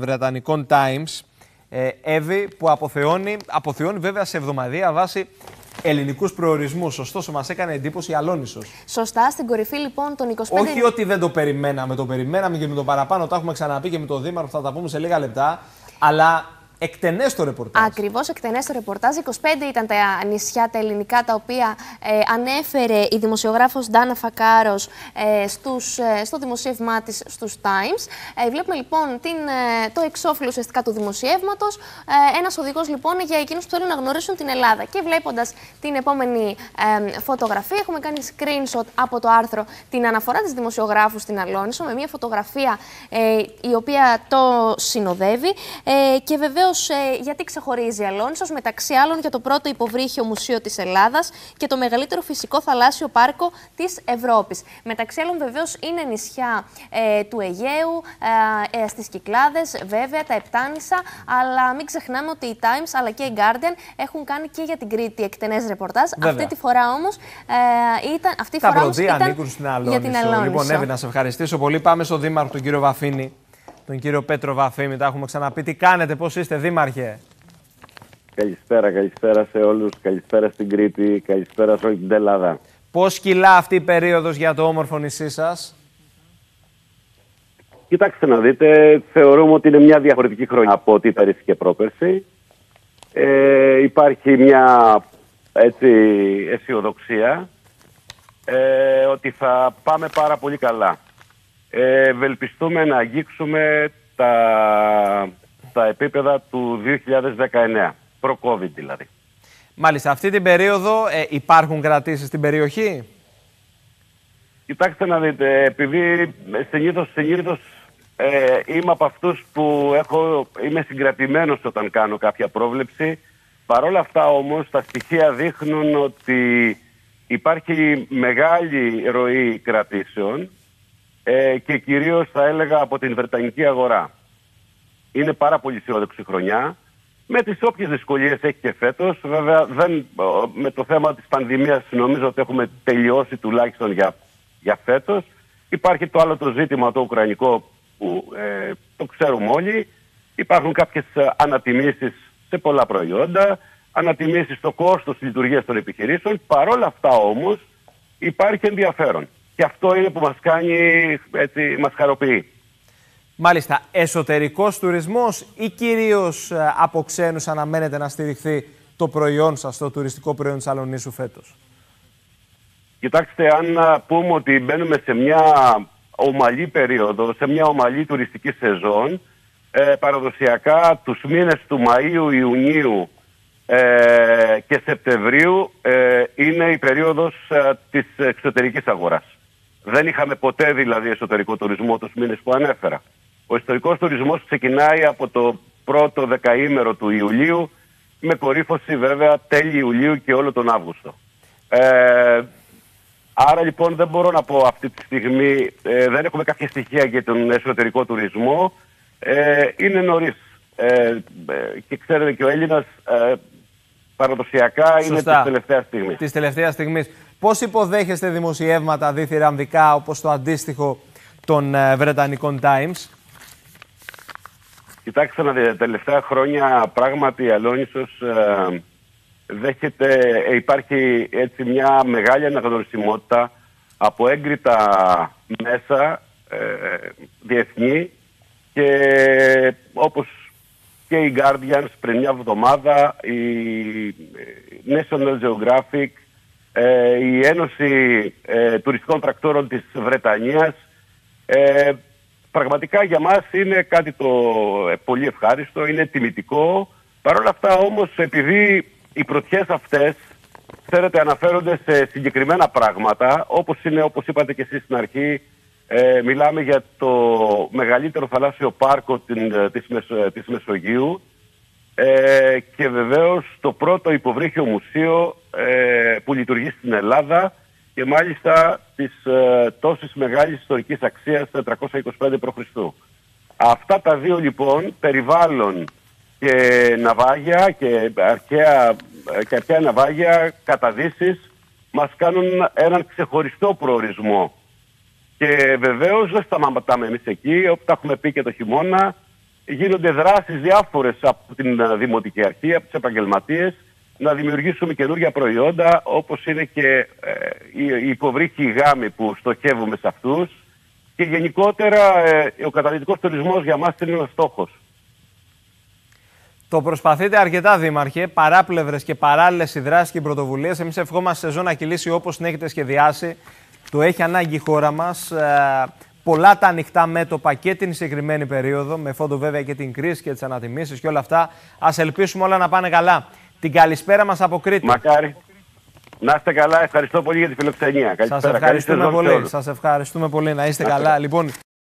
βρετανικών Times, Εύη, που αποθεώνει βέβαια σε εβδομαδιαία βάση ελληνικούς προορισμούς. Ωστόσο, μας έκανε εντύπωση η Αλόνισσος. Σωστά, στην κορυφή λοιπόν των 25. Όχι ότι δεν το περιμέναμε και με το παραπάνω, το έχουμε ξαναπεί και με τον Δήμαρχο, θα τα πούμε σε λίγα λεπτά, αλλά εκτενές το ρεπορτάζ. Ακριβώς, εκτενές το ρεπορτάζ. 25 ήταν τα νησιά τα ελληνικά, τα οποία ανέφερε η δημοσιογράφος Ντάνα Φακάρος στο δημοσίευμά της στους Times. Βλέπουμε λοιπόν το εξώφυλλο ουσιαστικά του δημοσιεύματος. Ένας οδηγός λοιπόν για εκείνους που θέλουν να γνωρίσουν την Ελλάδα. Και βλέποντας την επόμενη φωτογραφία, έχουμε κάνει screenshot από το άρθρο την αναφορά της δημοσιογράφου στην Αλόνισσο, με μια φωτογραφία η οποία το συνοδεύει. Και βεβαίως, γιατί ξεχωρίζει η Αλόνισσος, μεταξύ άλλων για το πρώτο υποβρύχιο μουσείο της Ελλάδας και το μεγαλύτερο φυσικό θαλάσσιο πάρκο της Ευρώπης. Μεταξύ άλλων, βεβαίως, είναι νησιά του Αιγαίου, στις Κυκλάδες, βέβαια, τα Επτάνησα, αλλά μην ξεχνάμε ότι οι Times αλλά και η Guardian έχουν κάνει και για την Κρήτη εκτενές ρεπορτάζ. Αυτή τη φορά όμως ήταν ανήκουν στην Αλόνισσο. Για την Αλόνισσο. Λοιπόν, Εύη, να σε ευχαριστήσω πολύ. Πάμε στον Δήμαρχο, τον κύριο Βαφίνη. Τον κύριο Πέτρο Βαφίμη, τα έχουμε ξαναπεί. Τι κάνετε, πώς είστε, Δήμαρχε? Καλησπέρα σε όλους. Καλησπέρα στην Κρήτη. Καλησπέρα σε όλη την Ελλάδα. Πώς κυλά αυτή η περίοδος για το όμορφο νησί σας? Κοιτάξτε να δείτε, θεωρούμε ότι είναι μια διαφορετική χρονιά από ό,τι πέρυσι και πρόπερσι. Υπάρχει μια αισιοδοξία ότι θα πάμε πάρα πολύ καλά. Ευελπιστούμε να αγγίξουμε τα επίπεδα του 2019, προ-COVID δηλαδή. Μάλιστα, αυτή την περίοδο υπάρχουν κρατήσεις στην περιοχή? Κοιτάξτε να δείτε, επειδή συνήθως είμαι από αυτούς που είμαι συγκρατημένος όταν κάνω κάποια πρόβλεψη. Παρόλα αυτά όμως τα στοιχεία δείχνουν ότι υπάρχει μεγάλη ροή κρατήσεων και κυρίως θα έλεγα από την βρετανική αγορά. Είναι πάρα πολύ αισιόδοξη χρονιά, με τις όποιες δυσκολίες έχει και φέτος. Βέβαια με το θέμα της πανδημίας νομίζω ότι έχουμε τελειώσει τουλάχιστον για φέτος. Υπάρχει το άλλο το ζήτημα, το ουκρανικό, που το ξέρουμε όλοι. Υπάρχουν κάποιες ανατιμήσεις σε πολλά προϊόντα, ανατιμήσεις στο κόστος της λειτουργίας των επιχειρήσεων. Παρόλα αυτά όμως υπάρχει ενδιαφέρον. Και αυτό είναι που μας κάνει, μας χαροποιεί. Μάλιστα, εσωτερικός τουρισμός ή κυρίως από ξένους αναμένεται να στηριχθεί το προϊόν σας, το τουριστικό προϊόν της Αλονίσου φέτος? Κοιτάξτε, αν πούμε ότι μπαίνουμε σε μια ομαλή περίοδο, σε μια ομαλή τουριστική σεζόν, παραδοσιακά τους μήνες του Μαΐου, Ιουνίου και Σεπτεμβρίου είναι η περίοδος της εξωτερικής αγοράς. Δεν είχαμε ποτέ δηλαδή εσωτερικό τουρισμό τους μήνες που ανέφερα. Ο εσωτερικός τουρισμός ξεκινάει από το πρώτο δεκαήμερο του Ιουλίου, με κορύφωση βέβαια τέλη Ιουλίου και όλο τον Αύγουστο. Άρα λοιπόν δεν μπορώ να πω αυτή τη στιγμή, δεν έχουμε κάποια στοιχεία για τον εσωτερικό τουρισμό. Είναι νωρίς. Και ξέρετε και ο Έλληνας παραδοσιακά είναι της τελευταίας στιγμής. Της τελευταίας στιγμής. Πώς υποδέχεστε δημοσιεύματα διθυραμβικά όπως το αντίστοιχο των βρετανικών Times? Κοιτάξτε να δείτε, τα τελευταία χρόνια πράγματι η Αλόνισσος υπάρχει έτσι μια μεγάλη αναγνωρισιμότητα από έγκριτα μέσα διεθνή, και όπως και η Guardian πριν μια εβδομάδα, η National Geographic, η Ένωση Τουριστικών Πρακτόρων της Βρετανίας. Πραγματικά για μας είναι κάτι το πολύ ευχάριστο, είναι τιμητικό. Παρ' όλα αυτά όμως, επειδή οι πρωτιές αυτές, ξέρετε, αναφέρονται σε συγκεκριμένα πράγματα, όπως είπατε και εσείς στην αρχή, μιλάμε για το μεγαλύτερο θαλάσσιο πάρκο της Μεσογείου και βεβαίως το πρώτο υποβρύχιο μουσείο που λειτουργεί στην Ελλάδα, και μάλιστα της τόσης μεγάλης ιστορικής αξίας 425 π.Χ. Αυτά τα δύο λοιπόν, περιβάλλον και ναυάγια και αρχαία ναυάγια, καταδύσεις, μας κάνουν έναν ξεχωριστό προορισμό. Και βεβαίως δεν σταματάμε εμείς εκεί, όπου τα έχουμε πει και το χειμώνα. γίνονται δράσεις διάφορες από την Δημοτική Αρχή, από τους επαγγελματίες, να δημιουργήσουμε καινούργια προϊόντα, όπως είναι και οι υποβρύχοι γάμοι που στοχεύουμε σε αυτούς. Και γενικότερα ο καταδυτικός τουρισμός για μας είναι ένας στόχος. Το προσπαθείτε αρκετά, Δήμαρχε, παράπλευρες και παράλληλες οι δράσεις και οι πρωτοβουλίες. Εμείς ευχόμαστε σεζόν να κυλήσει όπως την έχετε σχεδιάσει. Το έχει ανάγκη η χώρα μας. Πολλά τα ανοιχτά μέτωπα και την συγκεκριμένη περίοδο, με φόντο βέβαια και την κρίση και τις ανατιμήσεις και όλα αυτά. Ας ελπίσουμε όλα να πάνε καλά. Την καλησπέρα μας από Κρήτη. Μακάρι. Να είστε καλά. Ευχαριστώ πολύ για τη φιλοξενία. Σας ευχαριστούμε πολύ. Σας ευχαριστούμε πολύ. Να είστε καλά. Λοιπόν,